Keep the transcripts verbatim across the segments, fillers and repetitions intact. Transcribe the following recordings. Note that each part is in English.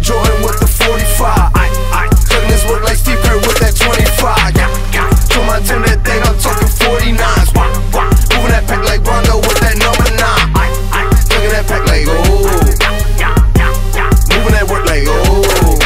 like Jordan with the forty-five. Chugging this work like Steve Kerr with that twenty-five. Show my team that thing, I'm talking forty-nines. Moving that pack like Rondo with that number nine. Chugging that pack like oh. Moving that work like oh.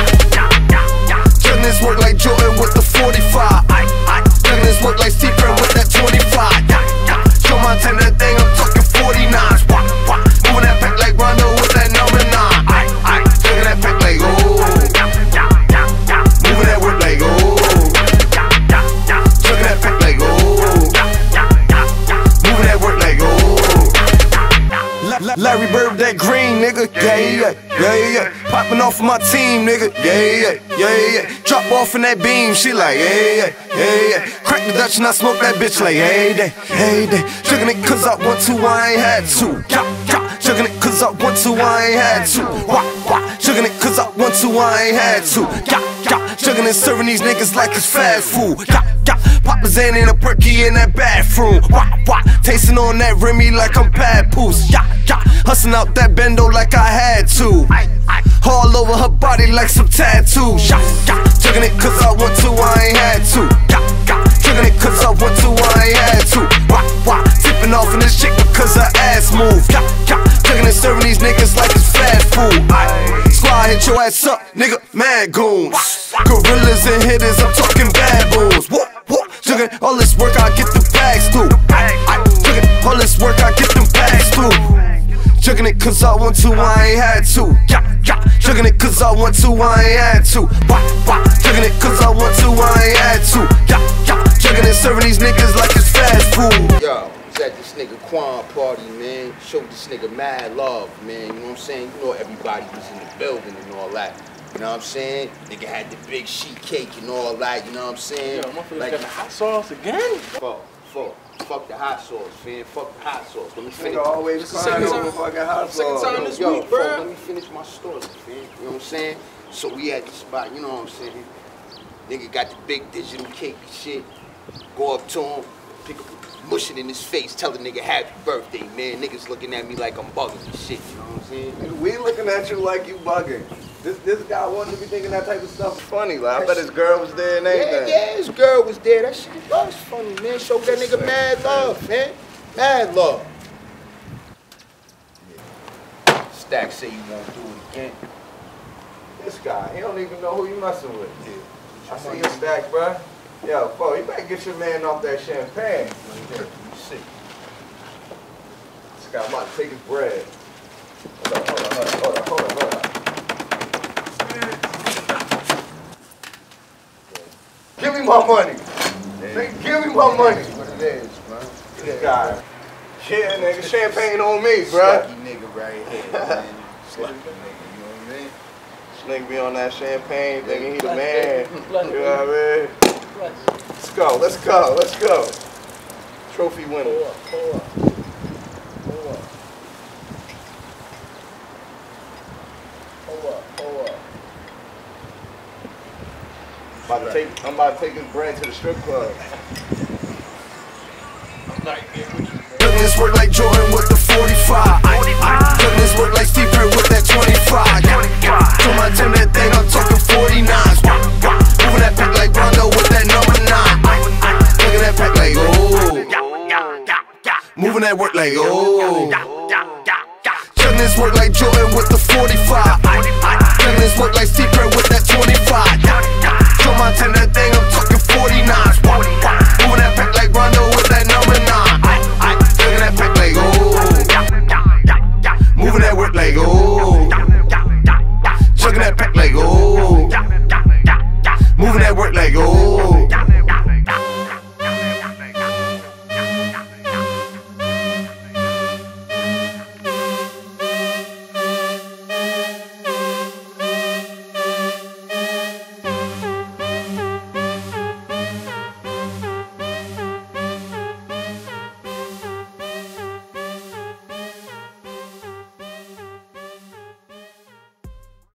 Chugging this work like Jordan with the forty-five. Chugging this work like Steve Kerr with that twenty-five. Show my team that thing, I'm talking forty-nines. Moving that pack like Rondo with that number nine. Chugging that pack like oh. Moving that work like oh. Chugging that pack like oh. Moving that work like oh. Larry Bird, that green nigga, yeah, yeah, yeah, yeah. Popping off of my team, nigga, yeah, yeah, yeah, yeah. Drop off in that beam, she like, yeah, yeah, yeah, yeah. Crack the Dutch and I smoke that bitch like, hey, day, hey, day. Chugging it cause I want to, I ain't had to. Chugging it cause I want to, I ain't had to. Chugging it cause I want to, I ain't had to. Chugging and serving these niggas like it's fast food. Papa Zan in a perky in that bathroom. Tasting on that Remy like I'm Papoose. Hustling out that bendo like I had to. All over her body like some tattoos. Chugging it cause I want to, I ain't had to. Chugging it cause I want to, I ain't had to. Tipping off in this chick because her ass move. Chugging and serving these niggas like it's fast food. Squad hit your ass up, nigga, mad goons. Gorillas and hitters, I'm talking baboons. Chugging all this work, I get the bags through. Chugging all this work, I get them bags through. Chugging it cause I want to, I ain't had to. Chugging it cause I want to, I ain't had to. Chugging it cause I want to, I ain't had to. Chugging and serving these niggas like it's fast food. Yo, was at this nigga Quan party, man. Showed this nigga mad love, man. You know what I'm saying? You know everybody was in the building and all that. You know what I'm saying? Nigga had the big sheet cake and all that, you know what I'm saying? Yo, motherfucker like, got the hot sauce again? Fuck, fuck. Fuck the hot sauce, man. Fuck the hot sauce. Let me finish. Nigga always crying over fucking hot sauce. Second time this Yo, week, bro. fuck, let me finish my story, man. You know what I'm saying? So we at the spot, you know what I'm saying? Nigga got the big digital cake and shit. Go up to him, pick up, mush it in his face, tell the nigga happy birthday, man. Niggas looking at me like I'm bugging and shit, you know what I'm saying? Nigga, we looking at you like you bugging. This this guy wanted to be thinking that type of stuff funny. Like, I bet his girl was there and everything. Yeah, yeah, his girl was there. That shit was funny, man. Showed that nigga mad love, man. Mad love. Yeah. Stack say you won't do it again. This guy, he don't even know who you messing with. Yeah. I see your Stack, bro. Yo, bro, you better get your man off that champagne. Sick. This guy, I'm about to take his bread. Hold on, hold on, hold on, hold on, hold on, hold on. Give me my money. Hey, give me my money. That's what it is, man. This guy. Yeah, nigga, champagne on me, bro. Slucky nigga right here, man. Slucky nigga, you know what I mean? This nigga be on that champagne thinking he the man. You know what I mean? Let's go, let's go, let's go. Trophy winner. Hold up, hold up. Hold up. Hold up, hold up. About to take, I'm about to take his bread to the strip club. I'm not here with you. Doing this work like Jordan with the forty-five. Doing this work like Steve Kerr with that twenty-five. To my team that thing, I'm talking forty-nines. Moving that pack like Rondo with that number nine. Looking that pack like oh. Moving that work like oh. Doing this work like Jordan with the forty-five. Doing this work like Steve Kerr with that twenty-five. To my team that thing, I'm talking